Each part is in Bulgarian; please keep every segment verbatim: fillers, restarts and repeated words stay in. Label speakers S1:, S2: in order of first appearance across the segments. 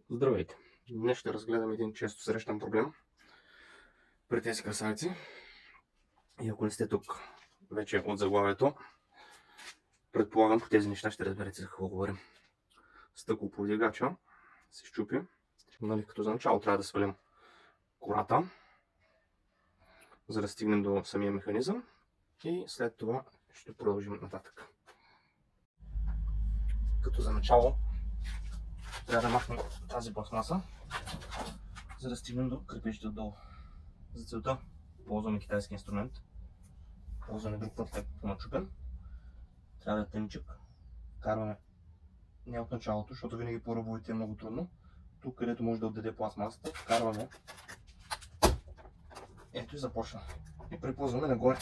S1: Здравейте! Днес ще разгледам един често срещан проблем при тези красавици. И ако не сте тук вече от заглавието, предполагам по тези неща ще разберете за какво говорим. Стъклоповдигача се счупи. Нали, като за начало трябва да свалим кората, за да стигнем до самия механизъм и след това ще продължим нататък. Като за начало трябва да махнем тази пластмаса, за да стигнем до крепежите отдолу. За целта ползваме китайски инструмент. Ползваме друг път, е по-начупен. Трябва да е тъничък. Карваме не от началото, защото винаги по ръбовете е много трудно. Тук, където може да отдаде пластмасата, карваме. Ето и започна. И припълзваме нагоре.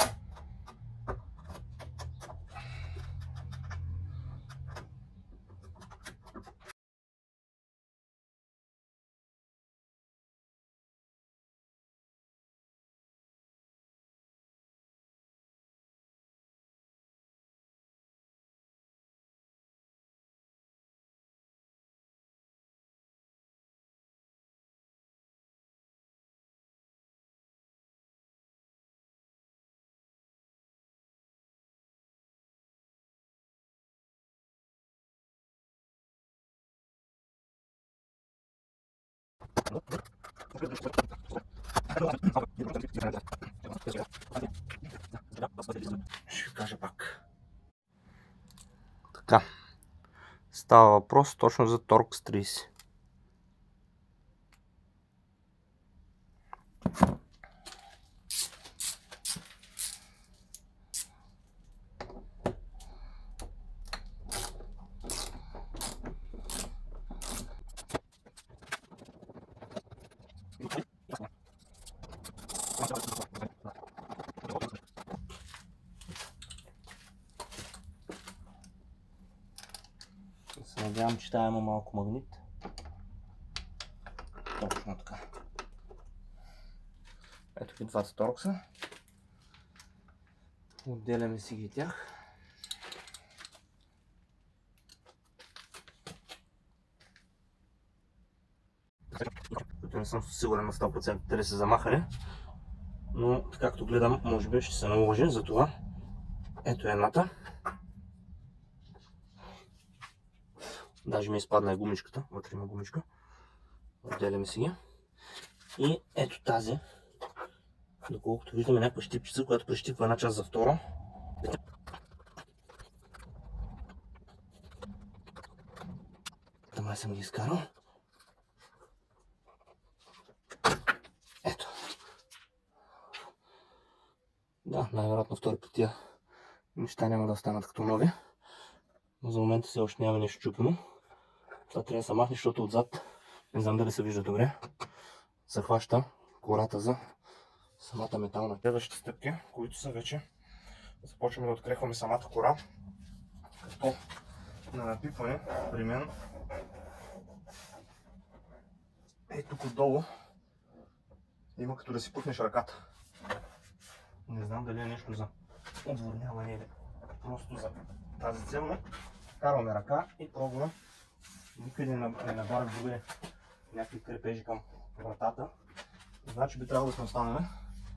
S1: Ще кажа пак. Така. Става въпрос точно за торкс трийсет. Се надявам, че тая има малко магнит. Точно така. Ето ги двата торкса. Отделяме си ги тях. Не съм сигурен на сто процента дали се замахали, но както гледам, може би ще се наложи, затова ето едната. Даже ми изпадна и гумичката, вътре има гумичка. Отделяме си ги. И ето тази, доколкото виждаме някаква щипчица, която прищипва една част за втора. Тамай съм ги изкарал. Ето. Да, най-вероятно втори път тия неща няма да останат като нови. Но за момента все още няма нещо чупено. Това трябва да се махне, защото отзад, не знам дали се вижда добре, захваща кората за самата метална. Следващите стъпки, които са вече, започваме да открехваме самата кора, като на напипване при мен е тук отдолу има като да си пуснеш ръката. Не знам дали е нещо за отворняване или просто за тази цел, но карваме ръка и пробваме никъде не набавя други някакви крепежи към вратата. Значи би трябвало да сме останали.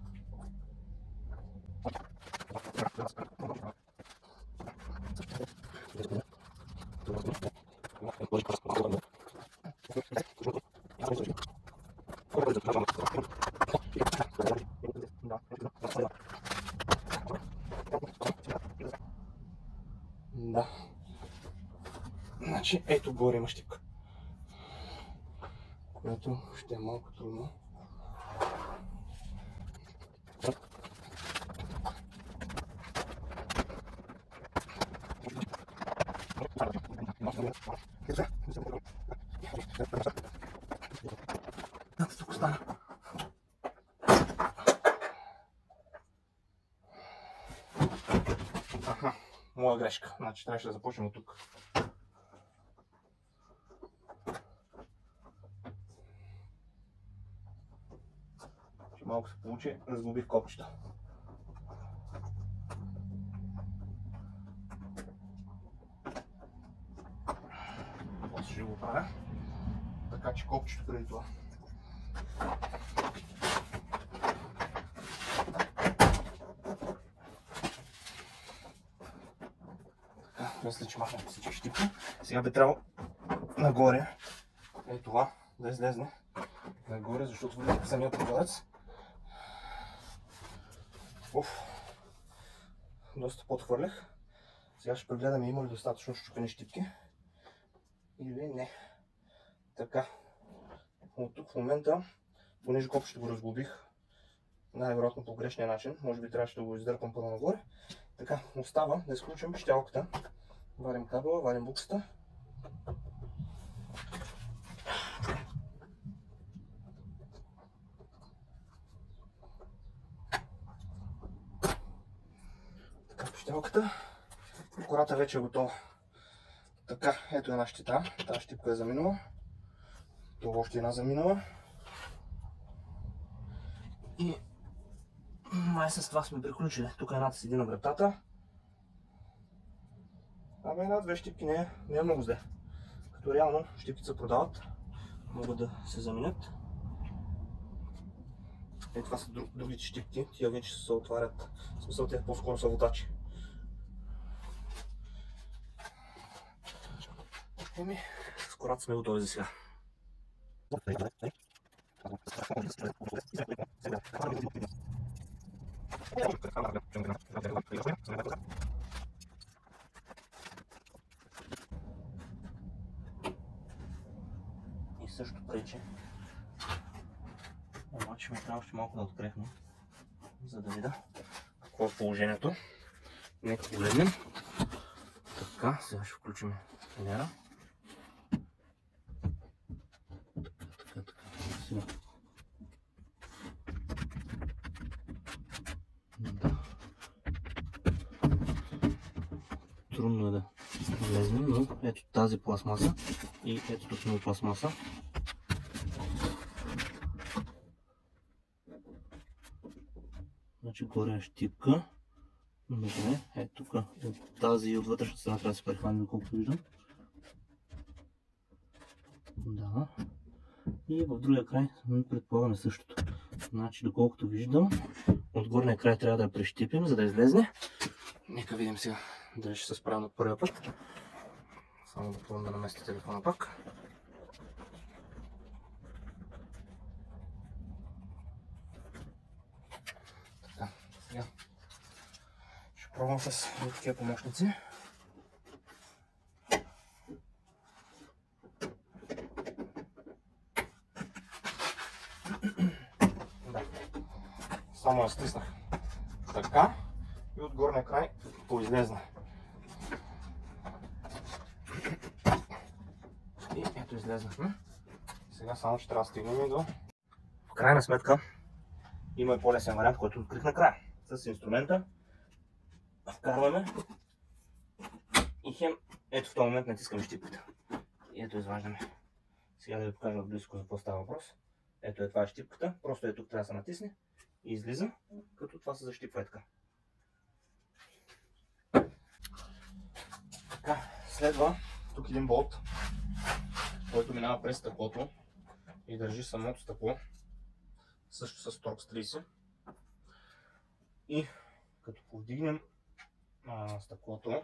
S1: Да. Значи ето горе има щипка, което ще е малко трудно. Тук остана. Аха, моя грешка. Значи трябваше да започнем от тук. Малко се получи, разглобих копчета. После ще го правя. Така. качи копчето преди това. Така, мисля, че махнах всички щипи. Сега би трябвало нагоре, е това, да излезне нагоре, защото влиза в самия прозорец. Уф, доста подхвърлях. Сега ще прегледаме има ли достатъчно щупени щипки или не. Така, от тук в момента, понеже копчето го разглобих, най-вероятно по грешния начин, може би трябваше да го издърпам първо нагоре. Така, остава да изключим пищялката. Варим кабела, варим буксата. Така, пищялката. Кората вече е готова. Така, ето една щита. Тази щипка е заминала. Това още една заминала. И май с това сме приключили. Тук едната седи на вратата. Ами една-две щипки не е, не е много зле. Като реално щипките се продават. Могат да се заменят. Е, това са друг, другите щипки. Тия вече се отварят. В смисъл, те по-скоро са водачи. Еми, с кората сме готови за сега. И също пречи. Обаче ми трябва още малко да открехна, за да видя какво е положението. Нека погледнем. Така, сега ще включим фенера. Така, така, сега. Да. Трудно е да влезнем, но ето тази пластмаса и ето тук има пластмаса. Значи горе е щипка. Добре, ето тук от тази и от вътрешната страна трябва да се прехване, доколкото виждам. Да. И в другия край предполагаме същото. Значи, доколкото виждам, от горния край трябва да я прещипим, за да излезне. Нека видим сега дали ще се справим от първия път. Само да пробвам да наместя телефона пак. Така, сега ще пробвам с такива помощници. Да. Само я стиснах така и от горния край поизлезна. И ето излезнахме. Сега само ще трябва да стигнем и до... В крайна сметка има и по-лесен вариант, който открих накрая. С инструмента вкарваме и хем, ето в този момент натискаме щипката. И ето изваждаме. Сега да ви покажа близко за какво става въпрос. Ето е това е щипката, просто е тук трябва да се натисне и излиза, като това се защипва е така. Така, следва тук един болт, който минава през стъклото и държи самото стъкло, също с торкс трийсет. И като повдигнем а, стъклото,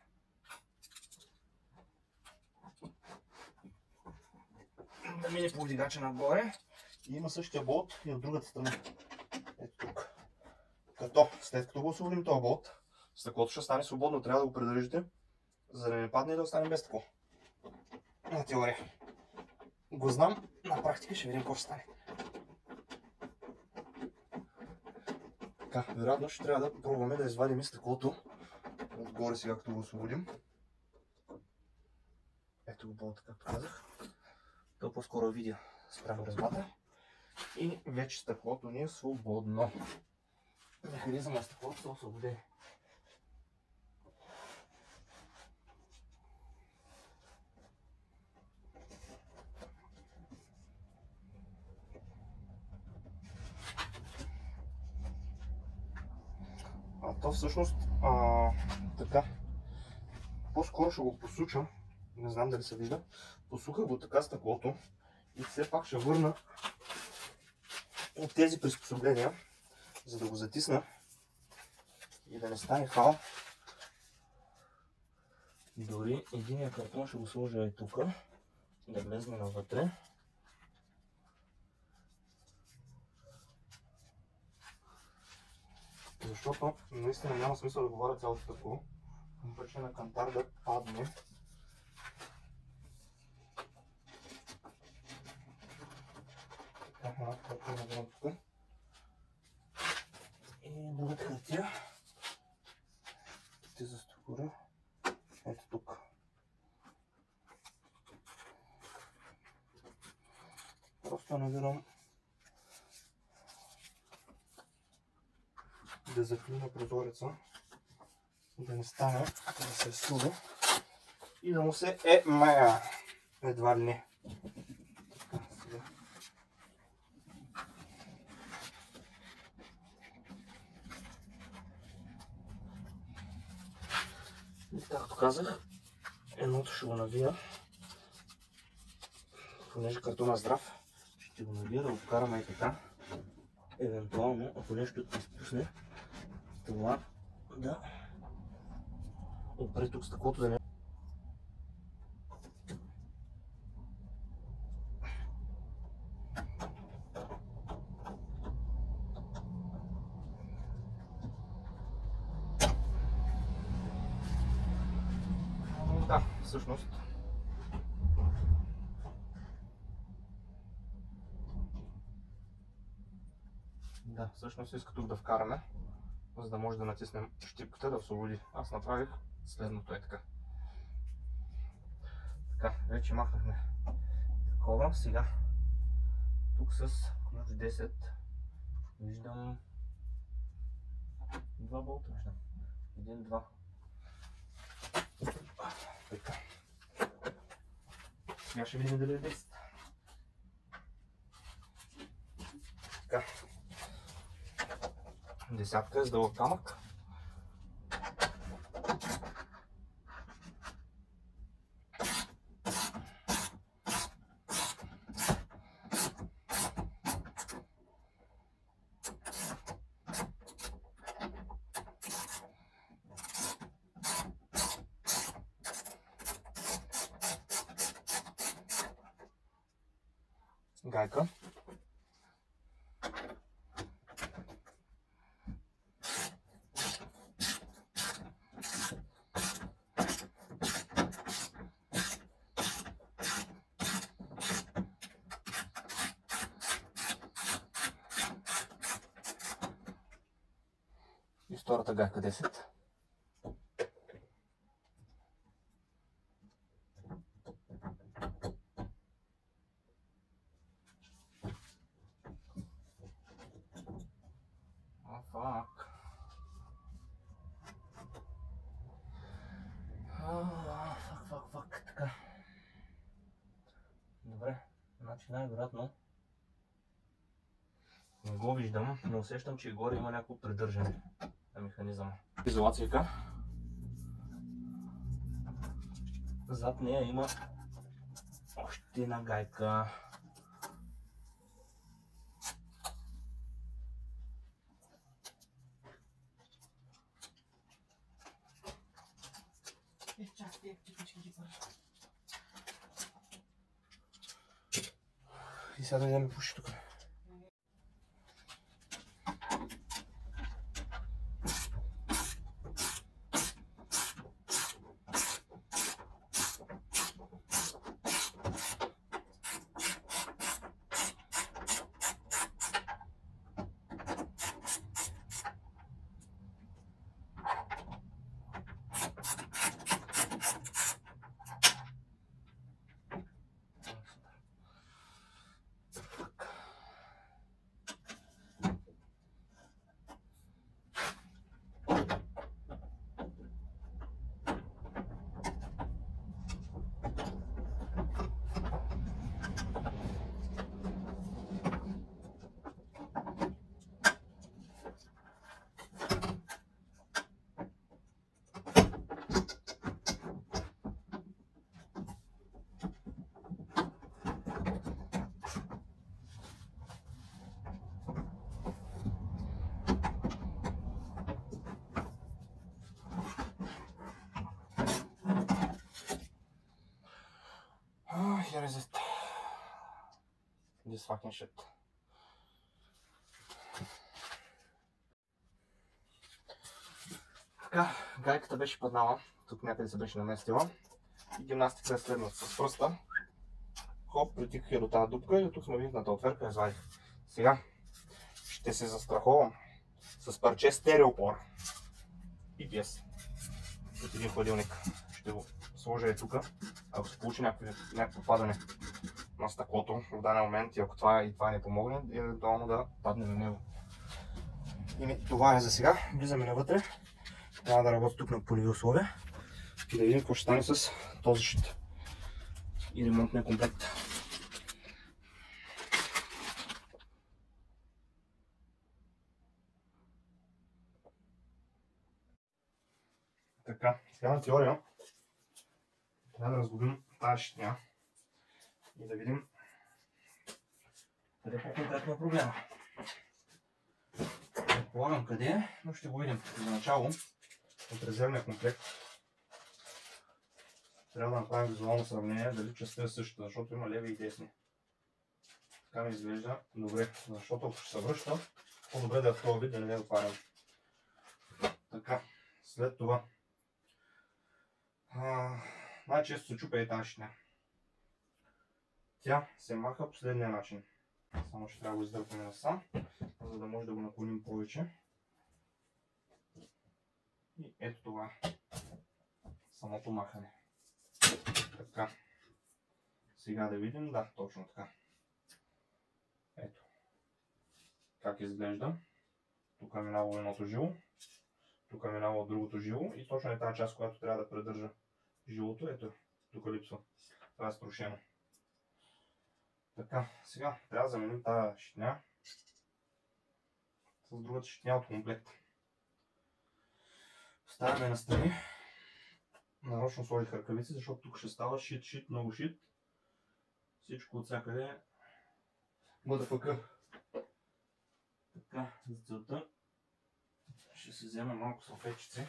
S1: да мине повдигача нагоре и има същия болт и от другата страна. Ето тук. Като след като го освободим този болт, стъклото ще стане свободно, трябва да го придържите, за да не падне и да остане без стъкло. На теория го знам, на практика ще видим какво ще стане. Така, вероятно ще трябва да пробваме да извадим стъклото отгоре сега, като го освободим. Ето го болта, както казах. То по-скоро видя спрямо резбата. И вече стъклото ни е свободно. Механизъм на стъклото се освободи. А то всъщност а, така, по-скоро ще го посучам, не знам дали се вижда, посуках го така стъклото И все пак ще върна от тези приспособления, за да го затисна и да не стане фал. Дори единия картон ще го сложа и тук, да влезне навътре. Защото наистина няма смисъл да говоря цялото такова. Пъче на кантар да падне. Така, малко това набирам тук. И другата хартия. Ще застопоря. Ето тук. Просто набирам да заклина прозореца, да не стане, да се сува и да му се е мая. Едва ли не. И както казах, едното ще го навия, понеже картона е здрав, ще го навия да го вкараме и така. Евентуално, ако нещо изпусне, това да опре тук стъклото да не... Да, всъщност. Да, всъщност иска тук да вкараме, за да може да натиснем щипката да освободи. Аз направих следното е така. Така, вече махнахме такова. Сега тук с ключ десет виждам два болта. Виждам. Един, два. Така. Сега ще видим дали е десет. Така. Десятка е с дълъг камък. Гайка. И втората гайка десет. Фак. Фак, фак, фак. Така. Добре. Значи най-вероятно не го виждам, но усещам, че горе има някакво придържане на механизъма. Изолацията. Зад нея има още една гайка. И сега да ми пуши тук. here is it. This fucking shit. Така, гайката беше паднала, тук някъде се беше наместила и гимнастиката е следната с пръста. Хоп, притиках я до тази дупка и тук сме винтната отверка и извадих. Сега ще се застраховам с парче стереопор и пиес от един хладилник. Ще го сложа и тук, ако се получи някакво падане на стъклото в даден момент и ако това и това не помогне, евентуално да падне на него. И това е за сега. Влизаме навътре. Трябва да работя тук на полеви условия и да видим какво ще стане с този щит и ремонтния комплект. Така, сега на теория трябва да разглобим тази щитня и да видим къде по-конкретно е проблема. Предполагам къде е, но ще го видим. За начало от резервния комплект трябва да направим визуално сравнение дали частта е същата, защото има леви и десни. Така ми изглежда добре, защото ако ще се връща, по-добре да е в този вид, да не е отварям. Така, след това най-често се чупя и тази щитня. Тя се маха по следния начин. Само ще трябва да го издърпаме насам, за да може да го наклоним повече. И ето това е самото махане. Така. Сега да видим, да, точно така. Ето. Как изглежда. Тук е минало едното жило. Тук е минало другото жило. И точно е тази част, която трябва да придържа жилото. Ето, тук липсва. Това е струшено. Така, сега трябва да заменим тази щитня с другата щитня от комплекта. Ставяме настрани. Нарочно сложих ръкавици, защото тук ще става шит, шит, много шит. Всичко от всякъде мъдъфъка. Така, за целта ще се взема малко салфетчици.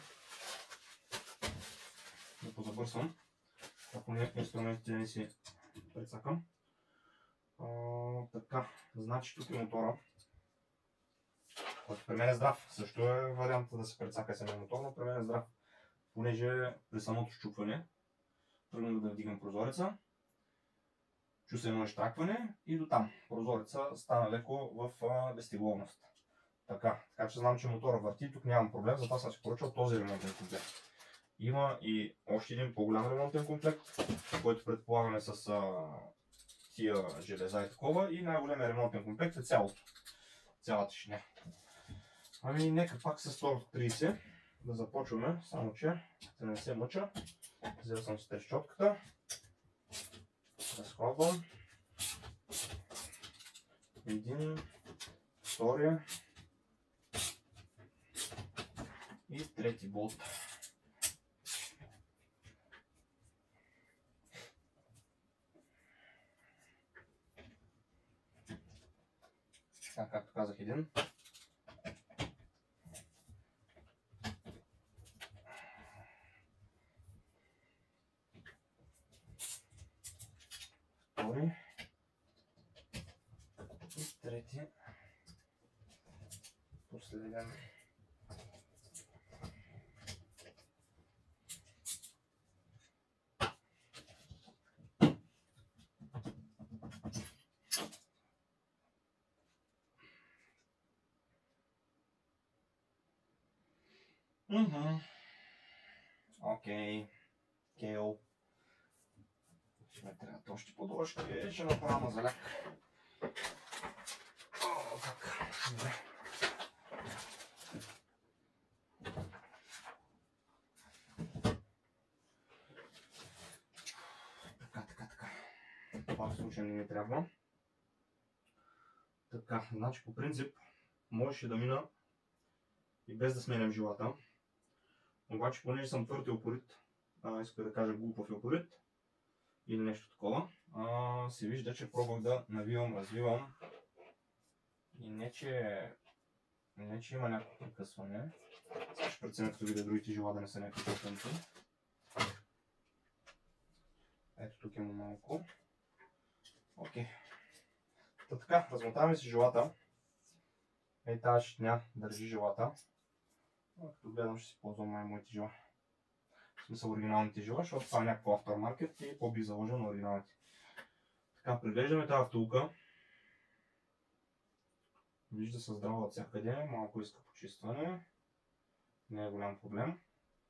S1: Да позабърсвам. Ако не инструментите не си прецакам. Така, значи тук е мотора, който при мен е здрав. Също е варианта да се прецака самия мотор, но при мен е здрав. Понеже при самото щупване тръгнах да вдигам прозореца, чу се едно изтракване и до там. Прозореца стана леко в безтегловност. Така, така че знам, че мотора върти, тук нямам проблем, затова съм си поръчал този ремонтен комплект. Има и още един по-голям ремонтен комплект, който предполагаме с тия железа и такова, и най-големия ремонтен комплект е цялото. Цялата щитня. Ами нека пак с сто трийсет да започваме, само че да не се мъча. Взел съм си трещотката. Разхлабвам. Един, втория и трети болт. Така, както казах, един. Втори. И трети. Последен. Мхм. Окей. Кейл. Ще ме трябват още подложки. Ще направя мазаляк. О, как. Добре. Така, така, така. Това в случай не ми трябва. Така, значи по принцип можеше да мина и без да сменям жилата. Обаче, понеже съм твърд и упорит, иска да кажа глупав и упорит или нещо такова, а, се вижда, че пробвах да навивам, развивам и не че, не, че има някакво прекъсване. Сега ще преценя, като видя другите жила да не са някакви тъпенци. Ето тук има малко. Окей. Та така, размотаваме си жилата. Ей, тази щитня държи жилата. Като гледам, ще си ползвам май моите жила. В смисъл оригиналните жила, защото това е някакво автормаркет и по-би заложил на оригиналните. Така, преглеждаме тази втулка. Вижда се здраво от всякъде, малко иска почистване. Не е голям проблем.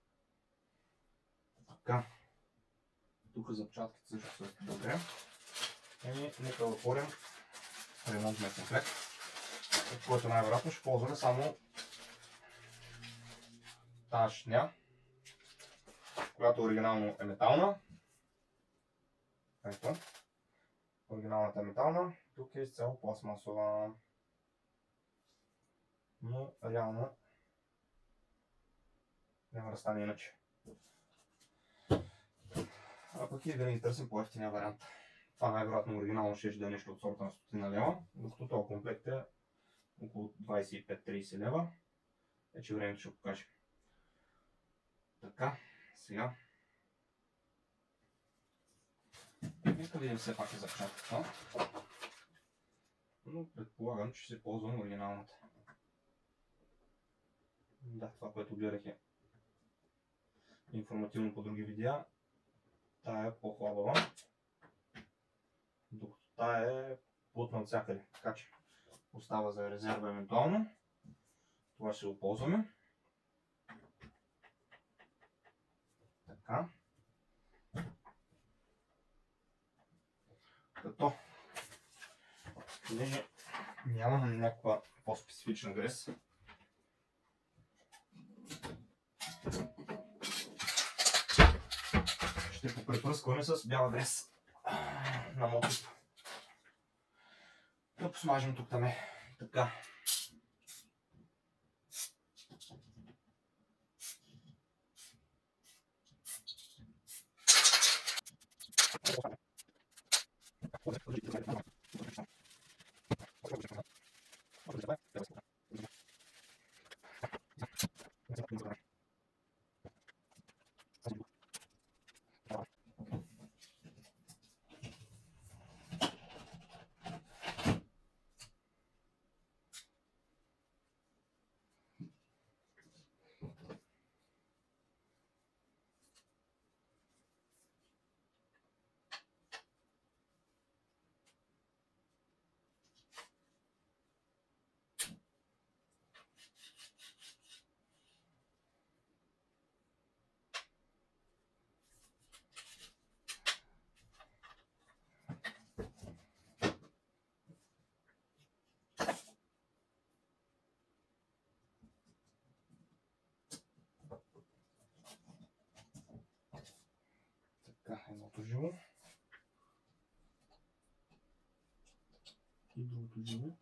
S1: Така. Тук запечатките също са добре. И нека да отворим ремонтния комплект, от който най-вероятно ще ползваме само тази щитня, която оригинално е метална. Ето. Оригиналната е метална. Тук е изцяло пластмасова. Но реално няма да стане иначе. А пък и да не търсим по-ефтиния вариант. Това най-вероятно оригинално ще да е нещо от сорта на стотина лева, докато този комплект е около двадесет и пет до тридесет лева. Вече времето ще покажем. Така, сега. Нека видим все пак е запечатката. Но предполагам, че ще ползвам оригиналната. Да, това, което гледах е информативно по други видеа. Тая е по-хлабава, докато тая е плътна от всякъде. Така че остава за резерва евентуално. Това ще го ползваме. Така. Като понеже няма някаква по-специфична грес, ще попрепръскваме с бяла грес на мотив. Да посмажем тук там. Така. Едното жило и другото жило.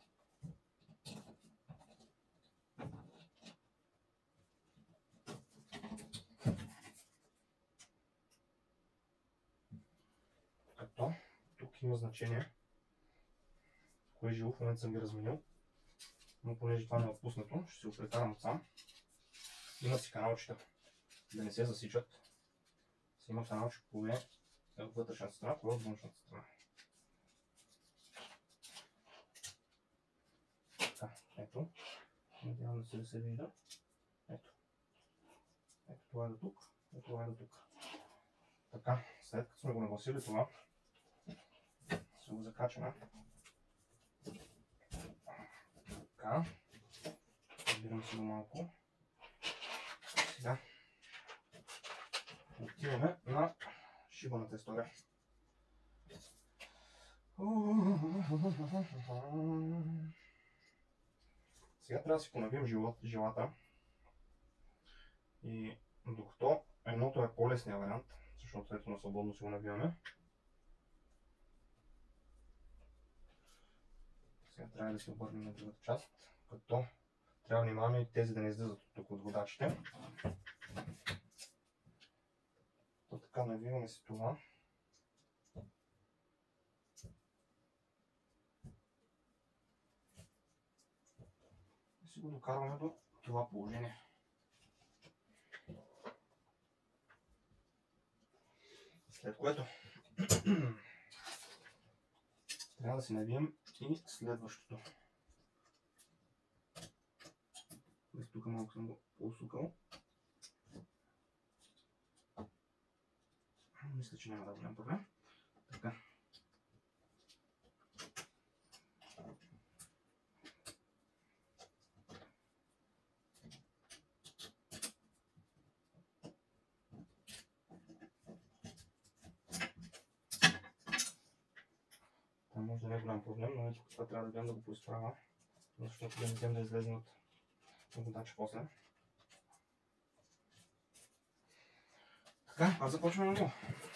S1: Като тук има значение кое жило в момента съм ги разменил, но понеже това не е отпуснато, ще се опрекарам отсам. Има си каналчета да не се засичат. Има каналче кое е от вътрешната страна, кое е от външната страна. Така, ето. Надявам се да се вижда. Ето. Ето това е до тук. Ето това е до тук. Така, след като сме го нагласили това, ще го закачаме. Така. Разбирам си го малко. Сега отиваме на шибаната история. Сега трябва да си понавим жилата. И докато едното е по-лесния вариант, защото ето на свободно си го навиваме. Сега трябва да се обърнем на другата част, като трябва да внимаваме и тези да не излизат тук от водачите. То така навиваме си това. И си го докарваме до това положение. След което Трябва да си навием и следващото. Тук малко съм го посукал. Мисля, че няма да голям проблем. Така. Това може да не е голям проблем, но ето това трябва да гледам да го поизправя, защото да не взем да излезе от водача после. Така, аз започвам на го.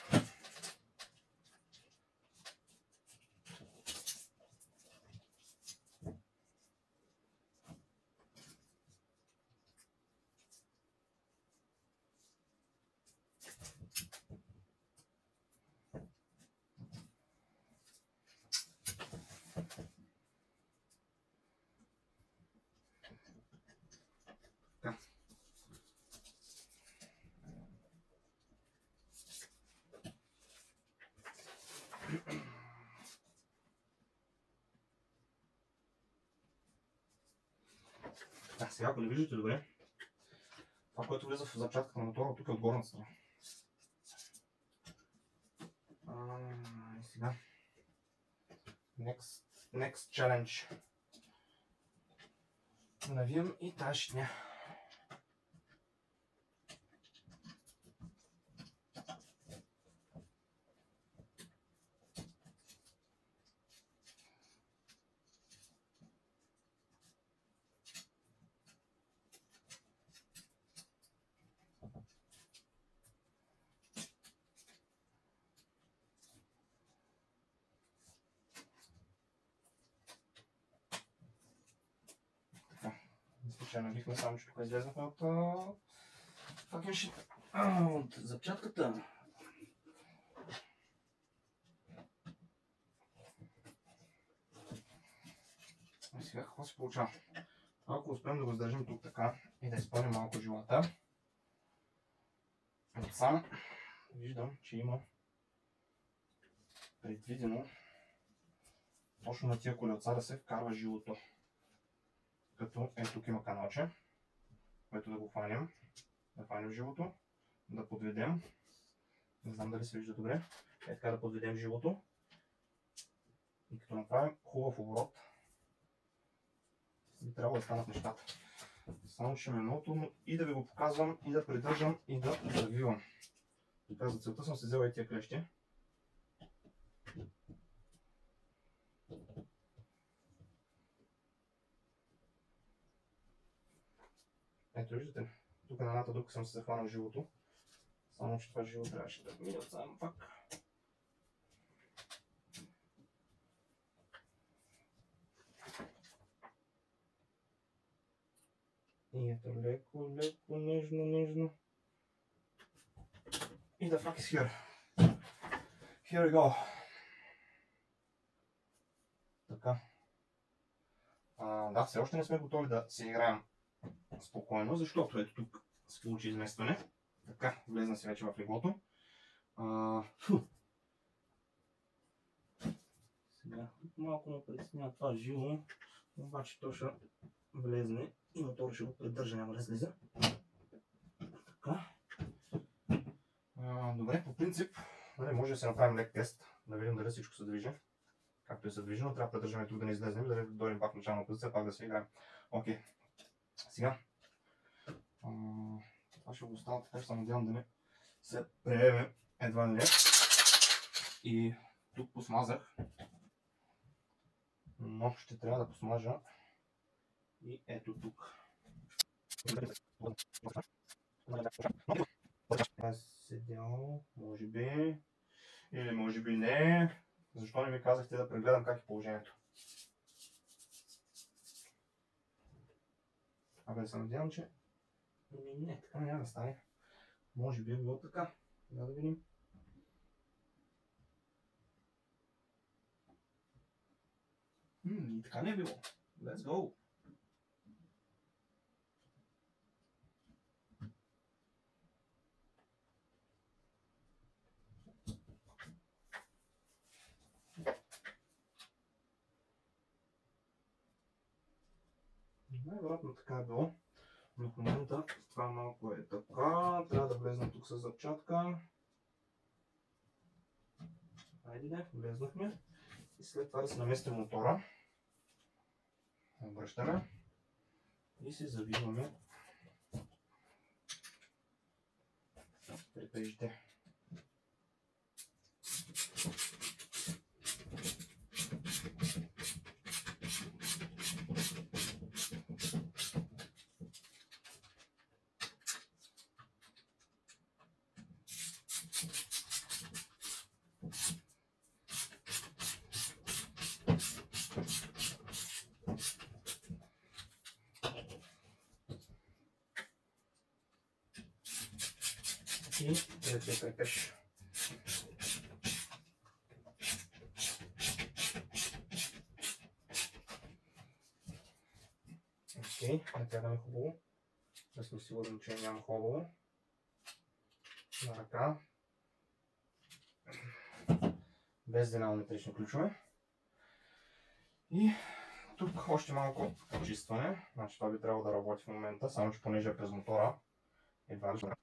S1: А, сега, ако не виждате добре, това, което влиза в зачатката на мотора, тук е от горната страна. А, и сега. Next, next challenge. Навием и тази щитня. Случайно набихме, само че тук излезнахме от fucking shit. От запчатката. И сега какво се получава? Ако успеем да го издържим тук така и да изпълним малко жилата, отсам виждам, че има предвидено точно на тия колелца да се вкарва жилото. Като е тук има каналче, което да го хванем, да хванем жилото, да подведем, не знам дали се вижда добре, е така да подведем жилото и като направим хубав оборот, би трябвало да станат нещата. Само че ме е много трудно и да ви го показвам, и да придържам, и да завивам. Така за целта съм си взел и тия клещи. Ето виждате, тук на едната дупка съм се захванал жилото, само че това жило трябваше да мине отсам пак. И ето леко, леко, нежно, нежно. И the fuck is here. Here we go. Така. А, да, все още не сме готови да се играем спокойно, защото ето тук се получи изместване. Така, влезна си вече в леглото. А, сега, тук малко ме притеснява това жило, обаче то ще влезне и мотора ще го придържа, няма да слиза. Така. А, добре, по принцип, нали, може да се направим лек тест, да видим дали всичко се движи. Както е се движи, но трябва да придържаме тук да не излезнем, да дойдем пак в начална позиция, пак да се играем. Окей. Сега. А, това ще го оставя така, ще се надявам да не се прееме едва ли не. И тук посмазах, но ще трябва да посмажа и ето тук. Аз седял, може би, или може би не. Защо не ми казахте да прегледам как е положението? Абе да се надявам, че не, така няма да стане. Може би е било така. Да да видим. М, и така не е било. Let's go! сигурно така е било. Но в момента това малко е така. Трябва да влезна тук с запчатка. Айде, влезнахме. И след това да се наместим мотора. Обръщаме. И се завиваме препежите. И третия крепеж. Окей, натягаме хубаво, да сме сигурни, че няма хубаво на ръка, без динамотрични ключове. И тук още малко почистване, значи това би трябвало да работи в момента, само че понеже е през мотора, едва ли ще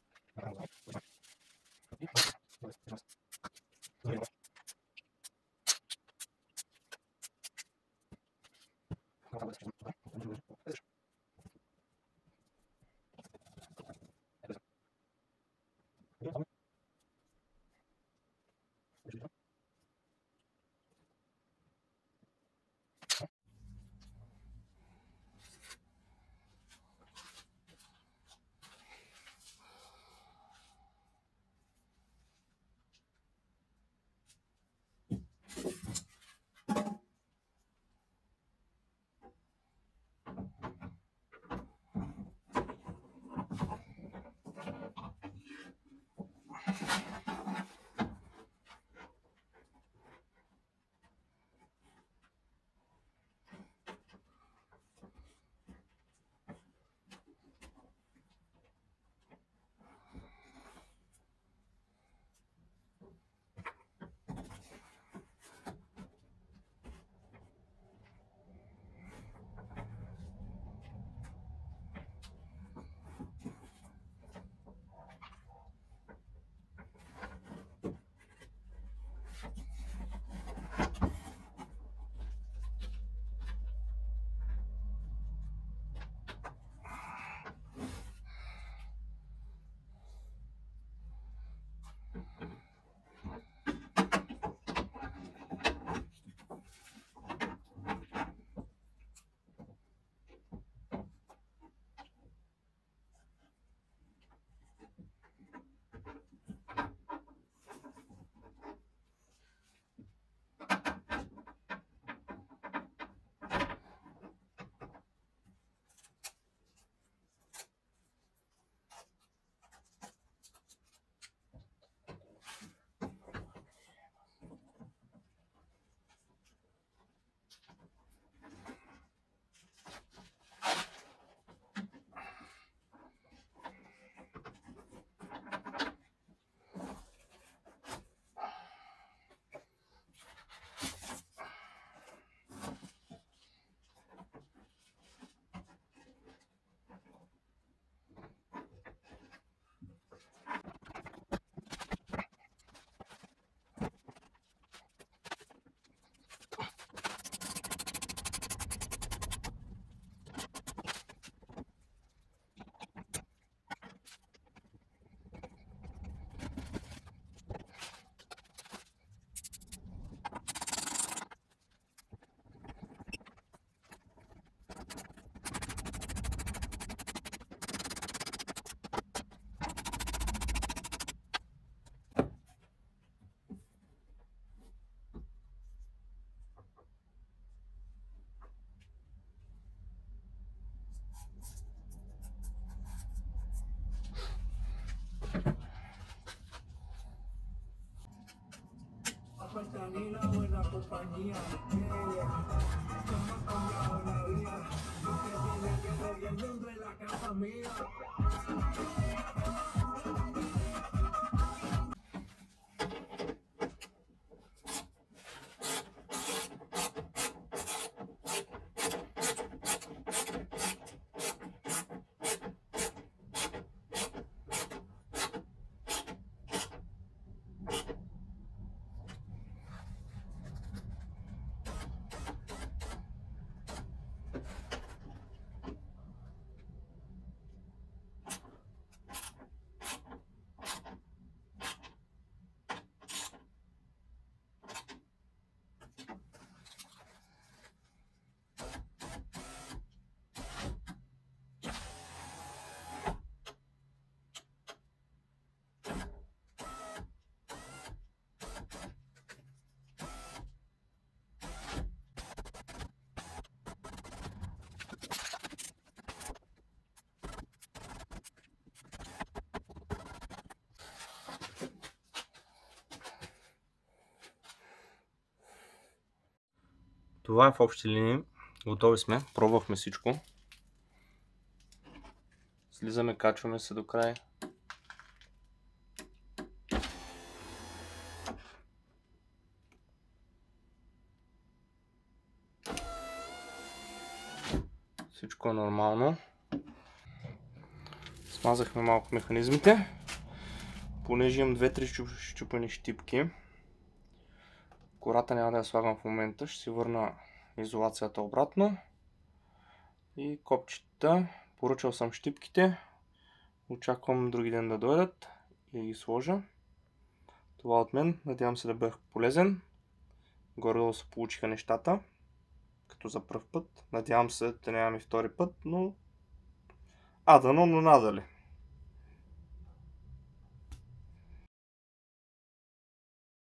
S2: Camina buena compañía. Esto me ha cambiado la vida. Usted tiene que ver el mundo en la casa mía.
S1: Това е в общи линии. Готови сме. Пробвахме всичко. Слизаме, качваме се до край. Всичко е нормално. Смазахме малко механизмите. Понеже имам две-три щупени щипки, кората няма да я слагам в момента. Ще си върна изолацията обратно. И копчета. Поръчал съм щипките. Очаквам други ден да дойдат и да ги сложа. Това от мен. Надявам се да бях полезен. Горе-долу се получиха нещата. Като за пръв път. Надявам се да нямам и втори път, но... А, дано, но надали.